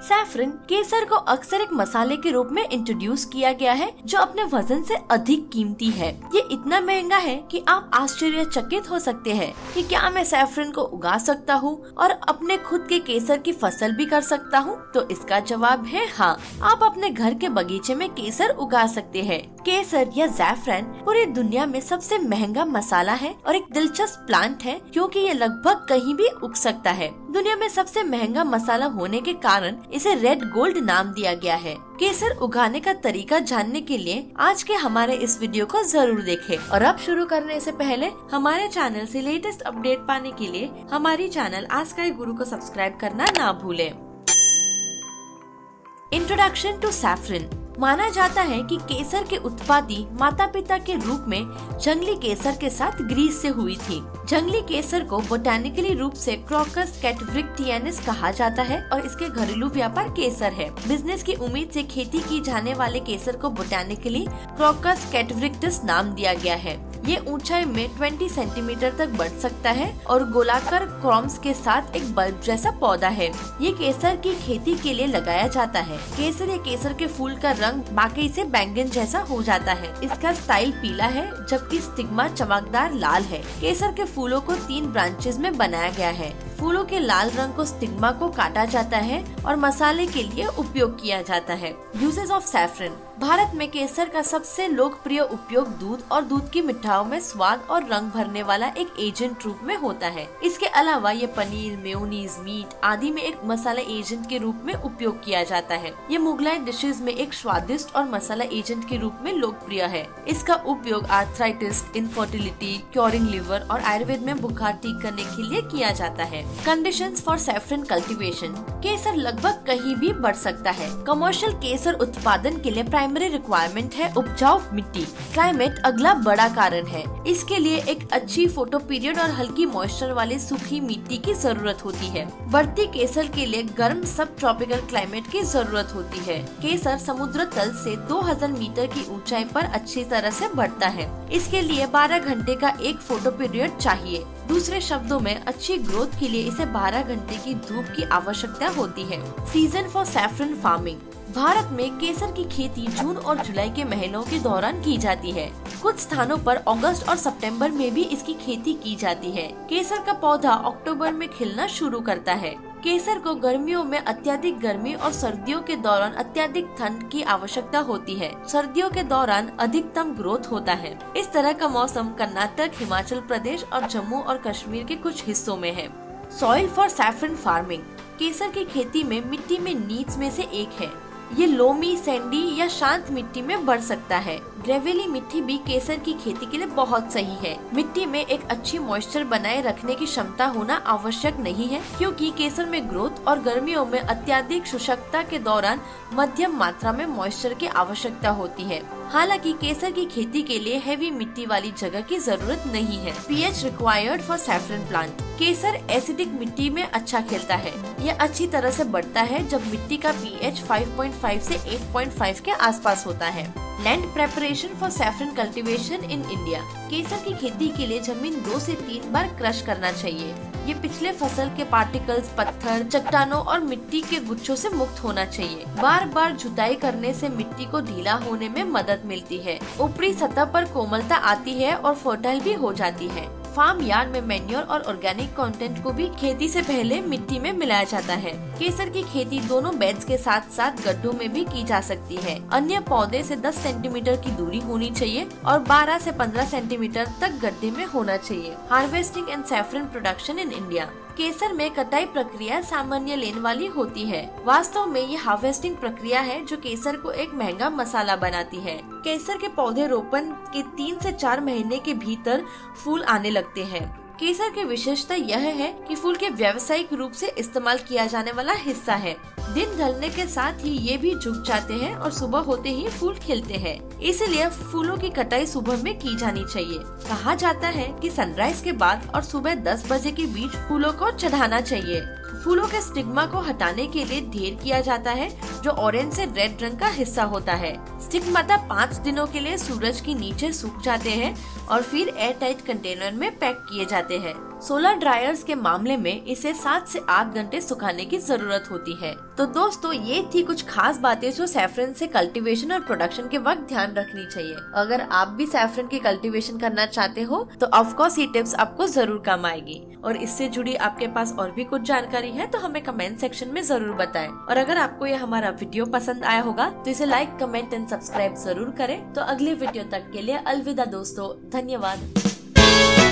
Saffron केसर को अक्सर एक मसाले के रूप में इंट्रोड्यूस किया गया है जो अपने वजन से अधिक कीमती है। ये इतना महंगा है कि आप आश्चर्यचकित हो सकते हैं कि क्या मैं सैफरन को उगा सकता हूँ और अपने खुद के केसर की फसल भी कर सकता हूँ? तो इसका जवाब है हाँ, आप अपने घर के बगीचे में केसर उगा सकते हैं। केसर या ज़ैफ़रन पूरी दुनिया में सबसे महंगा मसाला है और एक दिलचस्प प्लांट है क्योंकि ये लगभग कहीं भी उग सकता है। दुनिया में सबसे महंगा मसाला होने के कारण इसे रेड गोल्ड नाम दिया गया है। केसर उगाने का तरीका जानने के लिए आज के हमारे इस वीडियो को जरूर देखें। और अब शुरू करने से पहले हमारे चैनल से लेटेस्ट अपडेट पाने के लिए हमारी चैनल आस्क गुरु को सब्सक्राइब करना ना भूलें। Introduction to saffron. माना जाता है कि केसर के उत्पत्ति माता पिता के रूप में जंगली केसर के साथ ग्रीस से हुई थी। जंगली केसर को बोटैनिकली रूप से क्रॉकस कैटविक्टियनिस कहा जाता है और इसके घरेलू व्यापार केसर है। बिजनेस की उम्मीद से खेती की जाने वाले केसर को बोटैनिकली क्रॉकस कैटविक्टिस नाम दिया गया है। ये ऊंचाई में 20 सेंटीमीटर तक बढ़ सकता है और गोलाकार क्रॉम्स के साथ एक बल्ब जैसा पौधा है। ये केसर की खेती के लिए लगाया जाता है। केसर या केसर के फूल का रंग बाकी से बैंगन जैसा हो जाता है। इसका स्टाइल पीला है जबकि स्टिग्मा चमकदार लाल है। केसर के फूलों को 3 ब्रांचेस में बनाया गया है। फूलों के लाल रंग को स्टिग्मा को काटा जाता है और मसाले के लिए उपयोग किया जाता है। Uses of saffron. भारत में केसर का सबसे लोकप्रिय उपयोग दूध और दूध की मिठाइयों में स्वाद और रंग भरने वाला एक एजेंट रूप में होता है। इसके अलावा ये पनीर, मेयोनीज, मीट आदि में एक मसाला एजेंट के रूप में उपयोग किया जाता है। ये मुगलाई डिशेज में एक स्वादिष्ट और मसाला एजेंट के रूप में लोकप्रिय है। इसका उपयोग आर्थराइटिस, इनफर्टिलिटी, क्योरिंग लिवर और आयुर्वेद में बुखार ठीक करने के लिए किया जाता है। Conditions for saffron cultivation. केसर लगभग कहीं भी बढ़ सकता है। कमर्शियल केसर उत्पादन के लिए प्राइमरी रिक्वायरमेंट है उपजाऊ मिट्टी। क्लाइमेट अगला बड़ा कारण है। इसके लिए एक अच्छी फोटो पीरियड और हल्की मॉइस्चर वाली सूखी मिट्टी की जरूरत होती है। बढ़ती केसर के लिए गर्म सब ट्रॉपिकल क्लाइमेट की जरूरत होती है। केसर समुद्र तल से 2000 मीटर की ऊंचाई पर अच्छी तरह से बढ़ता है। इसके लिए 12 घंटे का एक फोटो पीरियड चाहिए। दूसरे शब्दों में अच्छी ग्रोथ के लिए इसे 12 घंटे की धूप की आवश्यकता होती है। Season for saffron farming. Bharat में केसर की खेती जून और जुलाई के महीनों के दौरान की जाती है। कुछ स्थानों पर अगस्त और सितंबर में भी इसकी खेती की जाती है। केसर का पौधा अक्टूबर में खिलना शुरू करता है। केसर को गर्मियों में अत्यधिक गर्मी और सर्दियों के दौरान अत्यधिक ठंड की आवश्यकता होती है। सर्दियों के दौरान अधिकतम ग्रोथ होता है। इस तरह का मौसम कर्नाटक, हिमाचल प्रदेश और जम्मू और कश्मीर के कुछ हिस्सों में है। Soil for saffron farming. केसर की खेती में मिट्टी में नीड्स में से एक है। ये लोमी, सैंडी या शांत मिट्टी में बढ़ सकता है। ग्रेविली मिट्टी भी केसर की खेती के लिए बहुत सही है। मिट्टी में एक अच्छी मॉइस्चर बनाए रखने की क्षमता होना आवश्यक नहीं है क्योंकि केसर में ग्रोथ और गर्मियों में अत्यधिक शुष्कता के दौरान मध्यम मात्रा में मॉइस्चर की आवश्यकता होती है। हालांकि केसर की खेती के लिए हेवी मिट्टी वाली जगह की जरूरत नहीं है। PH required for saffron plant. केसर एसिडिक मिट्टी में अच्छा खिलता है। यह अच्छी तरह से बढ़ता है जब मिट्टी का पीएच 5.5 से 8.5 के आसपास होता है। Land preparation for saffron cultivation in India. केसर की खेती के लिए जमीन 2 से 3 बार क्रश करना चाहिए। ये पिछले फसल के पार्टिकल्स, पत्थर, चट्टानों और मिट्टी के गुच्छों से मुक्त होना चाहिए। बार बार जुताई करने से मिट्टी को ढीला होने में मदद मिलती है। ऊपरी सतह पर कोमलता आती है और फर्टाइल भी हो जाती है। फार्म यार्ड में मैन्योर और ऑर्गेनिक कंटेंट को भी खेती से पहले मिट्टी में मिलाया जाता है। केसर की खेती दोनों बेड्स के साथ साथ गड्ढों में भी की जा सकती है। अन्य पौधे से 10 सेंटीमीटर की दूरी होनी चाहिए और 12 से 15 सेंटीमीटर तक गड्ढे में होना चाहिए। Harvesting and saffron production in India. केसर में कटाई प्रक्रिया सामान्य लेन वाली होती है। वास्तव में ये हार्वेस्टिंग प्रक्रिया है जो केसर को एक महंगा मसाला बनाती है। केसर के पौधे रोपण के 3 से 4 महीने के भीतर फूल आने लगते हैं। केसर की विशेषता यह है कि फूल के व्यावसायिक रूप से इस्तेमाल किया जाने वाला हिस्सा है। दिन ढलने के साथ ही ये भी झुक जाते हैं और सुबह होते ही फूल खिलते हैं। इसलिए फूलों की कटाई सुबह में की जानी चाहिए। कहा जाता है कि सनराइज के बाद और सुबह 10 बजे के बीच फूलों को चढ़ाना चाहिए। फूलों के स्टिग्मा को हटाने के लिए ढेर किया जाता है जो ऑरेंज से रेड रंग का हिस्सा होता है। स्टिग्माता 5 दिनों के लिए सूरज के नीचे सूख जाते हैं और फिर एयर टाइट कंटेनर में पैक किए जाते हैं। सोलर ड्रायर्स के मामले में इसे 7 से 8 घंटे सुखाने की जरूरत होती है। तो दोस्तों ये थी कुछ खास बातें जो सैफरन से कल्टीवेशन और प्रोडक्शन के वक्त ध्यान रखनी चाहिए। अगर आप भी सैफरन की कल्टीवेशन करना चाहते हो तो ऑफ कोर्स ये टिप्स आपको जरूर काम आएगी। और इससे जुड़ी आपके पास और भी कुछ जानकारी है तो हमें कमेंट सेक्शन में जरूर बताएं। और अगर आपको ये हमारा वीडियो पसंद आया होगा तो इसे लाइक, कमेंट एंड सब्सक्राइब जरूर करें। तो अगले वीडियो तक के लिए अलविदा दोस्तों, धन्यवाद।